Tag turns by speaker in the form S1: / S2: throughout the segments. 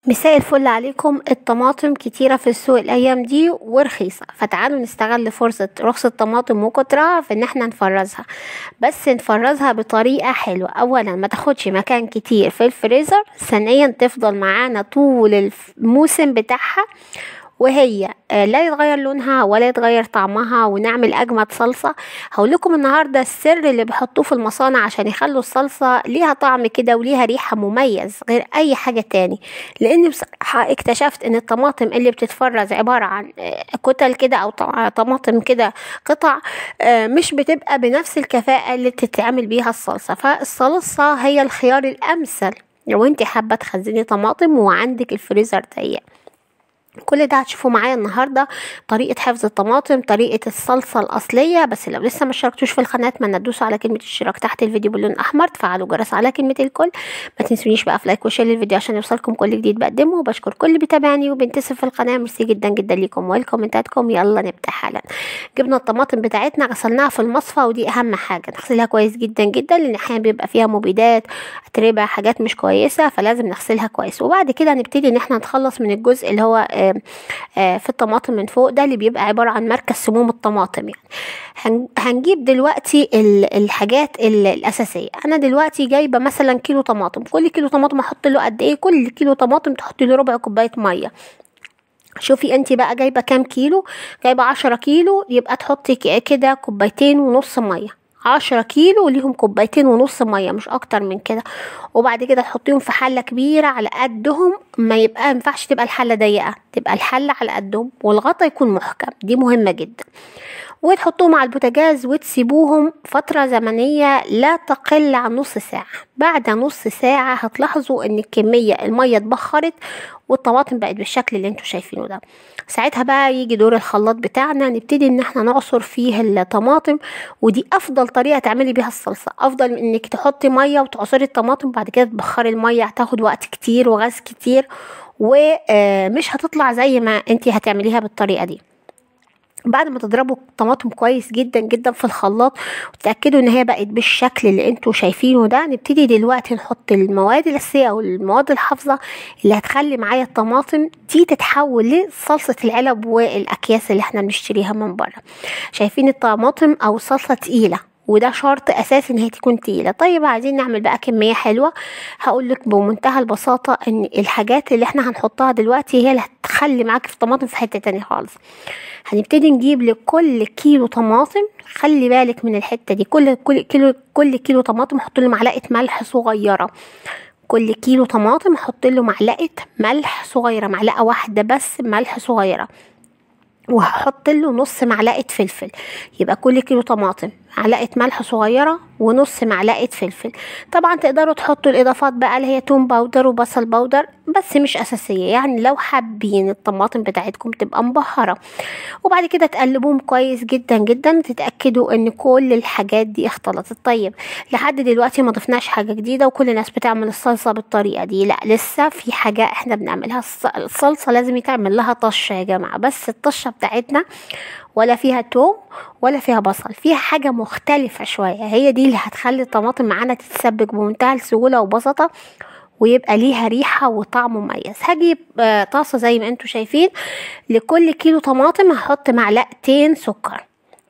S1: مساء الفل عليكم. الطماطم كتيرة في السوق الأيام دي ورخيصة، فتعالوا نستغل فرصة رخص الطماطم وكترها في ان احنا نفرزها، بس نفرزها بطريقة حلوة. أولا ما تاخدش مكان كتير في الفريزر، ثانيا تفضل معانا طول الموسم بتاعها، وهي لا يتغير لونها ولا يتغير طعمها، ونعمل اجمد صلصه. هقول لكم النهارده السر اللي بيحطوه في المصانع عشان يخلوا الصلصه ليها طعم كده وليها ريحه مميز غير اي حاجه تاني. لان بصراحه اكتشفت ان الطماطم اللي بتتفرز عباره عن كتل كده او طماطم كده قطع، مش بتبقى بنفس الكفاءه اللي بتتعمل بيها الصلصه. فالصلصه هي الخيار الامثل لو انت حابه تخزني طماطم وعندك الفريزر ضيق. كل ده هتشوفوا معايا النهارده، طريقه حفظ الطماطم، طريقه الصلصه الاصليه. بس لو لسه ما اشتركتوش في القناه اتمنى تدوسوا على كلمه الاشتراك تحت الفيديو باللون الاحمر، تفعلوا الجرس على كلمه الكل. ما تنسونيش بقى في لايك وشير للفيديو عشان يوصلكم كل جديد بقدمه. وبشكر كل اللي بيتابعني وبينتسب في القناه، ميرسي جدا جدا ليكم والكومنتاتكم. يلا نبدا حالا. جبنا الطماطم بتاعتنا، غسلناها في المصفى، ودي اهم حاجه نغسلها كويس جدا جدا، لان احيانا بيبقى فيها مبيدات، اتربه، حاجات مش كويسه، فلازم نغسلها كويس. وبعد كده نبتدي ان احنا نتخلص من الجزء اللي هو في الطماطم من فوق ده، اللي بيبقى عبارة عن مركز سموم الطماطم. يعني هنجيب دلوقتي الحاجات الأساسية. أنا دلوقتي جايبة مثلا كيلو طماطم، كل كيلو طماطم أحط له قد إيه؟ كل كيلو طماطم تحطي له ربع كوباية مية. شوفي انت بقى جايبة كام كيلو، جايبة 10 كيلو، يبقى تحطي كده كوبايتين ونص مية. 10 كيلو ليهم كوبايتين ونص مية، مش اكتر من كده. وبعد كده تحطيهم في حلة كبيرة على قدهم، ما ينفعش تبقى الحلة ضيقة، تبقى الحلة على قدهم، والغطا يكون محكم، دي مهمة جدا. وتحطوهم على البوتاجاز وتسيبوهم فترة زمنية لا تقل عن نص ساعة. بعد نص ساعة هتلاحظوا ان المية اتبخرت والطماطم بقت بالشكل اللي انتوا شايفينه ده. ساعتها بقى يجي دور الخلاط بتاعنا، نبتدي ان احنا نعصر فيه الطماطم. ودي افضل طريقة تعملي بيها الصلصة، افضل من انك تحطي مية وتعصري الطماطم بعد كده تبخري المية، هتاخد وقت كتير وغاز كتير، ومش هتطلع زي ما انتي هتعمليها بالطريقة دي. بعد ما تضربوا الطماطم كويس جدا جدا في الخلاط وتتاكدوا ان هي بقت بالشكل اللي انتوا شايفينه ده، نبتدي دلوقتي نحط المواد الاساسيه او المواد الحافظه اللي هتخلي معايا الطماطم دي تتحول لصلصه العلب والاكياس اللي احنا بنشتريها من بره. شايفين الطماطم او الصلصه تقيله، وده شرط اساسي ان هي تكون تقيله. طيب عايزين نعمل بقى كميه حلوه، هقول لك بمنتهى البساطه ان الحاجات اللي احنا هنحطها دلوقتي هي اللي هتخلي معاكي في الطماطم في حته تانية خالص. هنبتدي نجيب لكل كيلو طماطم، خلي بالك من الحته دي، كل كيلو طماطم حط له معلقه ملح صغيره. كل كيلو طماطم حط له معلقه ملح صغيره، معلقه واحده بس ملح صغيره. وهحط له نص معلقه فلفل. يبقى كل كيلو طماطم معلقه ملح صغيره ونص معلقه فلفل. طبعا تقدروا تحطوا الاضافات بقى اللي هي توم باودر وبصل باودر، بس مش اساسيه، يعني لو حابين الطماطم بتاعتكم تبقى مبهره. وبعد كده تقلبوهم كويس جدا جدا، تتاكدوا ان كل الحاجات دي اختلطت. طيب لحد دلوقتي ما ضفناش حاجه جديده، وكل الناس بتعمل الصلصه بالطريقه دي. لا، لسه في حاجه احنا بنعملها. الصلصه لازم يتعمل لها طشه يا جماعه، بس الطشه بتاعتنا ولا فيها توم ولا فيها بصل، فيها حاجة مختلفة شوية، هي دي اللي هتخلي الطماطم معانا تتسبك بمنتهى السهولة وبساطة، ويبقى ليها ريحة وطعم مميز. هجيب طاسة زي ما انتوا شايفين، لكل كيلو طماطم هحط معلقتين سكر.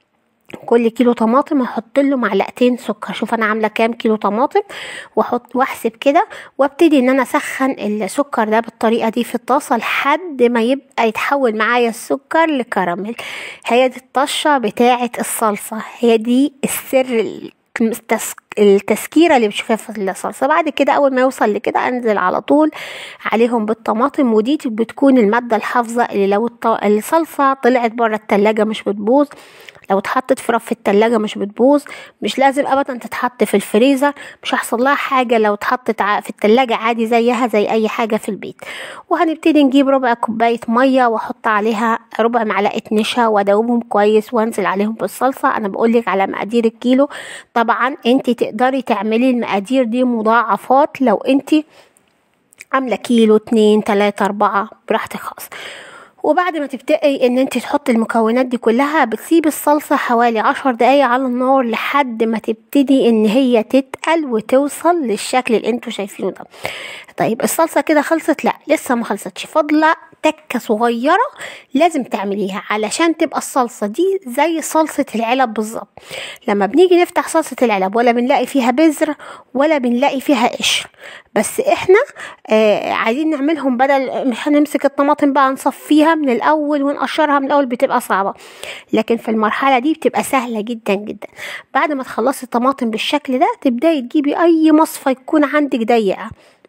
S1: كل كيلو طماطم هحط له معلقتين سكر. شوف انا عامله كام كيلو طماطم، واحسب كده، وابتدي ان انا اسخن السكر ده بالطريقه دي في الطاسه لحد ما يبقى يتحول معايا السكر لكراميل. هي دي الطشه بتاعه الصلصه، هي دي السر، التسكيره اللي بتشوفها في الصلصه. بعد كده اول ما يوصل لكده انزل على طول عليهم بالطماطم، ودي بتكون الماده الحافظه اللي لو الصلصه طلعت بره التلاجة مش بتبوظ، لو اتحطت في رف التلاجة مش بتبوظ، مش لازم ابدا تتحط في الفريزر، مش هيحصل لها حاجه لو اتحطت في التلاجة عادي زيها زي اي حاجه في البيت. وهنبتدي نجيب ربع كوبايه ميه واحط عليها ربع معلقه نشا وادوبهم كويس وانزل عليهم بالصلصه. انا بقولك على مقادير الكيلو، طبعا انت تقدري تعملي المقادير دي مضاعفات لو انت عامله كيلو 2 3 4 براحتك خالص. وبعد ما تبدأي ان انت تحطي المكونات دي كلها، بتسيبي الصلصة حوالي 10 دقايق على النار لحد ما تبتدي ان هي تتقل وتوصل للشكل اللي انتوا شايفينه ده. طيب الصلصة كده خلصت؟ لا لسه ما خلصتش، فاضلة تكة صغيرة لازم تعمليها علشان تبقى الصلصة دي زي صلصة العلب بالظبط. لما بنيجي نفتح صلصة العلب ولا بنلاقي فيها بذر ولا بنلاقي فيها قشر، بس احنا عايزين نعملهم، بدل مش هنمسك الطماطم بقى نصفيها من الاول ونقشرها من الاول، بتبقى صعبة. لكن في المرحلة دي بتبقى سهلة جدا جدا. بعد ما تخلصي الطماطم بالشكل ده، تبداي تجيبي اي مصفى يكون عندك ضيقة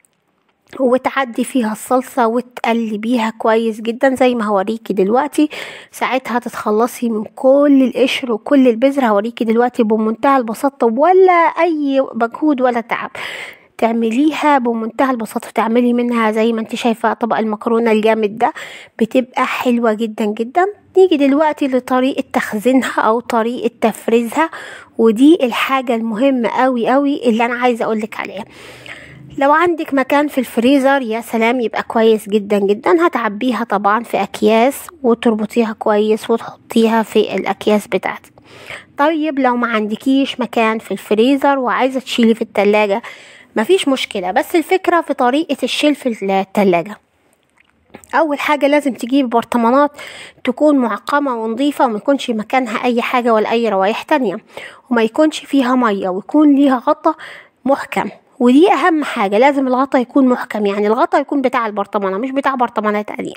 S1: وتعدي فيها الصلصة وتقلبيها كويس جدا زي ما هوريكي دلوقتي. ساعتها تتخلصي من كل القشر وكل البذر. هوريكي دلوقتي بمنتهى البساطة، ولا اي مجهود ولا تعب، تعمليها بمنتهى البساطة. تعملي منها زي ما انت شايفة طبق المكرونة الجامد ده، بتبقى حلوة جدا جدا. نيجي دلوقتي لطريقة تخزينها او طريقة تفريزها، ودي الحاجة المهمة قوي قوي اللي انا عايزة اقولك عليها. لو عندك مكان في الفريزر يا سلام، يبقى كويس جدا جدا. هتعبيها طبعا في اكياس وتربطيها كويس وتحطيها في الاكياس بتاعتك. طيب لو ما عندكيش مكان في الفريزر وعايزة تشيلي في التلاجة، مفيش مشكلة، بس الفكرة في طريقة الشيل في التلاجة. اول حاجة لازم تجيبي برطمانات تكون معقمة ونظيفة، وما يكونش مكانها اي حاجة ولا اي روايح تانية، وما يكونش فيها مية، ويكون ليها غطا محكم. ودي اهم حاجة، لازم الغطا يكون محكم، يعني الغطا يكون بتاع البرطمانة مش بتاع برطمانات تانية.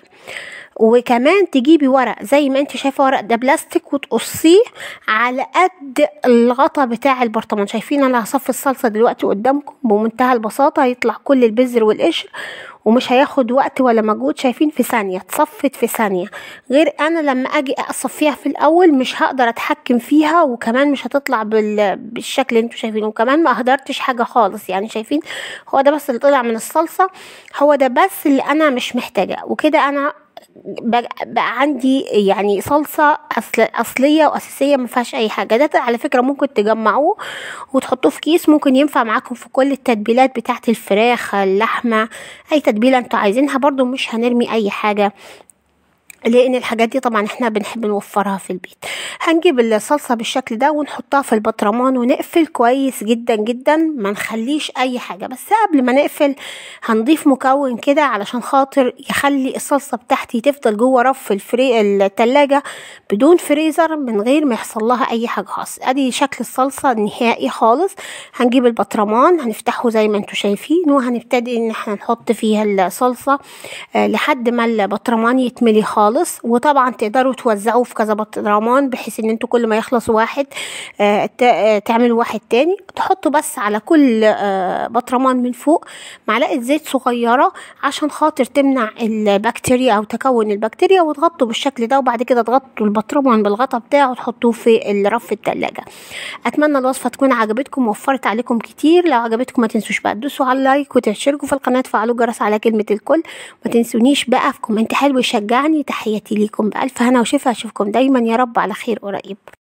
S1: وكمان تجيبي ورق زي ما انت شايفه، ورق ده بلاستيك، وتقصيه على قد الغطا بتاع البرطمان. شايفين انا هصفي الصلصه دلوقتي قدامكم بمنتهى البساطه، هيطلع كل البذر والقشر ومش هياخد وقت ولا مجهود. شايفين في ثانيه اتصفت في ثانيه، غير انا لما اجي اصفيها في الاول مش هقدر اتحكم فيها، وكمان مش هتطلع بالشكل اللي انتوا شايفينه، وكمان ما اهدرتش حاجه خالص. يعني شايفين هو ده بس اللي طلع من الصلصه، هو ده بس اللي انا مش محتاجه. وكده انا بقى عندي يعني صلصة أصلية وأساسية ما فيهاش أي حاجة. ده على فكرة ممكن تجمعوه وتحطوه في كيس، ممكن ينفع معاكم في كل التتبيلات بتاعة الفراخ، اللحمة، أي تتبيلة انتوا عايزينها. برضو مش هنرمي أي حاجة، لان الحاجات دي طبعا احنا بنحب نوفرها في البيت. هنجيب الصلصه بالشكل ده ونحطها في البطرمان ونقفل كويس جدا جدا، ما نخليش اي حاجه. بس قبل ما نقفل هنضيف مكون كده علشان خاطر يخلي الصلصه بتاعتي تفضل جوه رف التلاجة بدون فريزر، من غير ما يحصل لها اي حاجه خالص. ادي شكل الصلصه النهائي خالص. هنجيب البطرمان هنفتحه زي ما انتوا شايفين، وهنبتدي ان احنا نحط فيها الصلصه لحد ما البطرمان يتملي خالص. وطبعا تقدروا توزعوه في كذا برطمان، بحيث ان انتوا كل ما يخلص واحد تعملوا واحد تاني. تحطوا بس على كل برطمان من فوق معلقه زيت صغيره عشان خاطر تمنع البكتيريا او تكون البكتيريا، وتغطوا بالشكل ده. وبعد كده تغطوا البطرمان بالغطا بتاعه وتحطوه في الرف التلاجة. اتمنى الوصفه تكون عجبتكم ووفرت عليكم كتير. لو عجبتكم ما تنسوش بقى تدوسوا على اللايك وتشتركوا في القناه، تفعلوا الجرس على كلمه الكل. ما تنسونيش بقى في كومنت حلو يشجعني. تحياتي ليكم بألف هنا وشفا، اشوفكم دايما يا رب على خير قريب.